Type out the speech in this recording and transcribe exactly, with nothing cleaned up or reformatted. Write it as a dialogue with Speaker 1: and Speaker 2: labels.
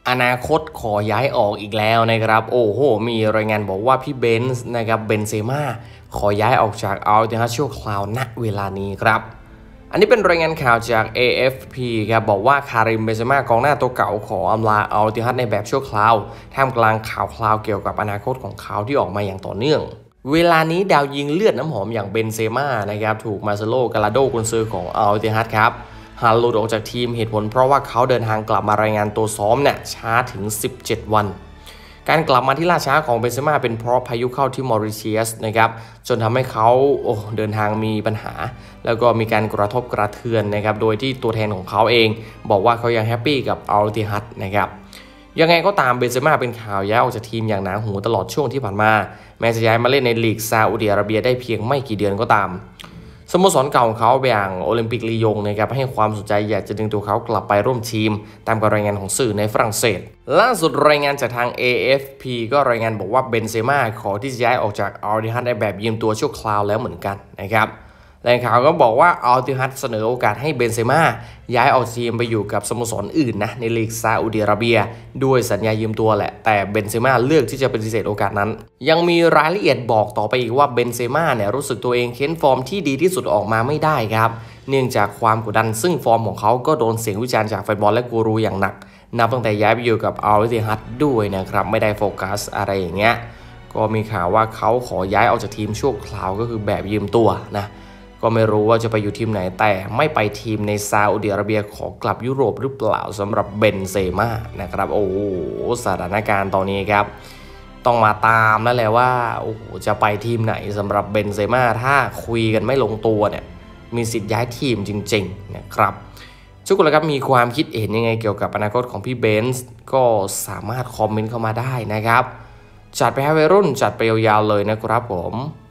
Speaker 1: อนาคตขอย้ายออกอีกแล้วนะครับโอ้โหมีรายงานบอกว่าพี่เบนซ์นะครับเบนเซม่าขอย้ายออกจากอัลติฮัดชั่วคราวณเวลานี้ครับอันนี้เป็นรายงานข่าวจาก เอ เอฟ พี ครับบอกว่าคาริมเบนเซม่ากองหน้าตัวเก่าขออำลาอัลติฮัดในแบบชั่วคราวท่ามกลางข่าวคราวเกี่ยวกับอนาคตของเขาที่ออกมาอย่างต่อเนื่องเวลานี้ดาวยิงเลือดน้ำหอมอย่างเบนเซม่านะครับถูกมาเซโลกาลาโดกุนซือของอัลติฮัดครับหันหลุดออกจากทีมเหตุผลเพราะว่าเขาเดินทางกลับมารายงานตัวซ้อมเนี่ยช้าถึงสิบเจ็ดวันการกลับมาที่ล่าช้าของเบนเซม่าเป็นเพราะพายุเข้าที่มอริเชียสนะครับจนทำให้เขาโอ้เดินทางมีปัญหาแล้วก็มีการกระทบกระเทือนนะครับโดยที่ตัวแทนของเขาเองบอกว่าเขายังแฮปปี้กับอัลติฮัดนะครับยังไงก็ตามเบนเซม่าเป็นข่าวย้ายออกจากทีมอย่างหนาหูตลอดช่วงที่ผ่านมาแม้จะย้ายมาเล่นในลีกซาอุดิอาระเบียได้เพียงไม่กี่เดือนก็ตามสโมสรเก่าของเขาอย่างโอลิมปิกลียงนะครับให้ความสนใจอยากจะดึงตัวเขากลับไปร่วมทีมตามการรายงานของสื่อในฝรั่งเศสล่าสุดรายงานจากทาง เอ เอฟ พี ก็รายงานบอกว่าเบนเซม่าขอที่จะย้ายออกจากอัลติฮัดในแบบยืมตัวชั่วคราวแล้วเหมือนกันนะครับแหล่งข่าวก็บอกว่าอัลติฮัดเสนอโอกาสให้เบนเซม่าย้ายออกทีมไปอยู่กับสโมสรอื่นนะในลีกซาอุดิอาระเบียด้วยสัญญายืมตัวแหละแต่เบนเซม่าเลือกที่จะปฏิเสธโอกาสนั้นยังมีรายละเอียดบอกต่อไปอีกว่าเบนเซม่าเนี่ยรู้สึกตัวเองเค้นฟอร์มที่ดีที่สุดออกมาไม่ได้ครับเนื่องจากความกดดันซึ่งฟอร์มของเขาก็โดนเสียงวิจารณ์จากแฟนบอลและกูรูอย่างหนักนับตั้งแต่ย้ายไปอยู่กับอัลติฮัดด้วยนะครับไม่ได้โฟกัสอะไรอย่างเงี้ยก็มีข่าวว่าเขาขอย้ายออกจากทีมชั่วคราวก็คือแบบยืมตัวนะก็ไม่รู้ว่าจะไปอยู่ทีมไหนแต่ไม่ไปทีมในซาอุดิอาระเบียขอกลับยุโรปหรือเปล่าสำหรับเบนเซม่านะครับโอ้โหสถานการณ์ตอนนี้ครับต้องมาตามแล้วแหละว่าโอ้โหจะไปทีมไหนสำหรับเบนเซม่าถ้าคุยกันไม่ลงตัวเนี่ยมีสิทธิ์ย้ายทีมจริงๆนะครับทุกคนละครับมีความคิดเห็นยังไงเกี่ยวกับอนาคตของพี่เบนซ์ก็สามารถคอมเมนต์เข้ามาได้นะครับจัดไปให้วัยรุ่นจัดไปยาวๆเลยนะครับผม